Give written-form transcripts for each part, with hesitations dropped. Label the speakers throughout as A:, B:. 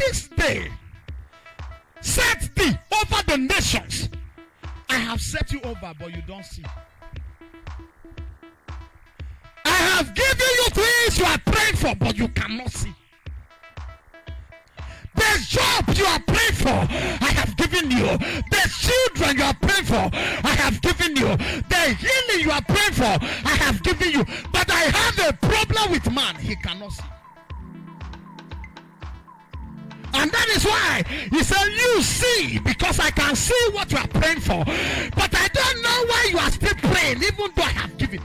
A: this day set thee over the nations. I have set you over, but you don't see. I have given you things you are praying for, but you cannot see. The job you are praying for, I have given you. The children you are praying for, I have given you. The healing you are praying for, I have given you. But I have a problem with man. He cannot see. And that is why he said, you see, because I can see what you are praying for. But I don't know why you are still praying, even though I have given.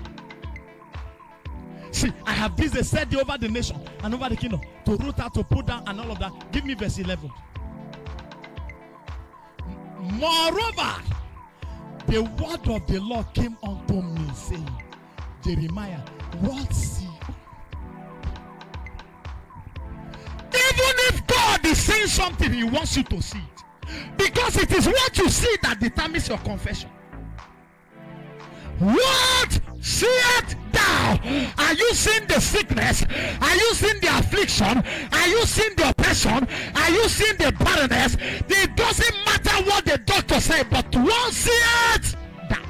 A: See, I have this, they said over the nation and over the kingdom, to root out, to put down, and all of that. Give me verse 11. Moreover, the word of the Lord came unto me, saying, Jeremiah, what see? Even if God is saying something, he wants you to see it. Because it is what you see that determines your confession. What seest thou? Are you seeing the sickness? Are you seeing the affliction? Are you seeing the oppression? Are you seeing the barrenness? It doesn't matter what the doctor says, but what seest thou?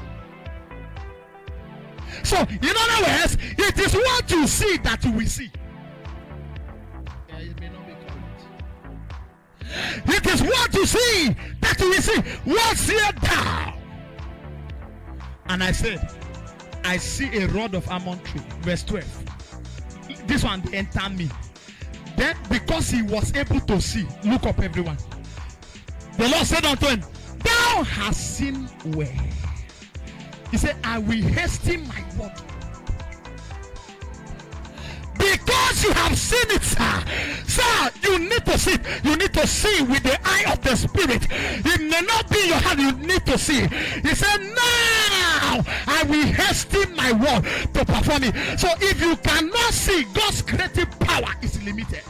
A: So, in other words, it is what you see that you will see. It may not be correct. It is what you see that you will see. What seest thou? And I said, I see a rod of almond tree. Verse 12. This one entered me. Then, because he was able to see, look up everyone. The Lord said unto him, thou hast seen well. He said, I will hasten my word. Because you have seen it, sir. Sir, you need to see it. You need to see with the eye of the spirit. It may not be your hand. You need to see. He said, now I will hasten my word to perform it. So if you cannot see, God's creative power is limited.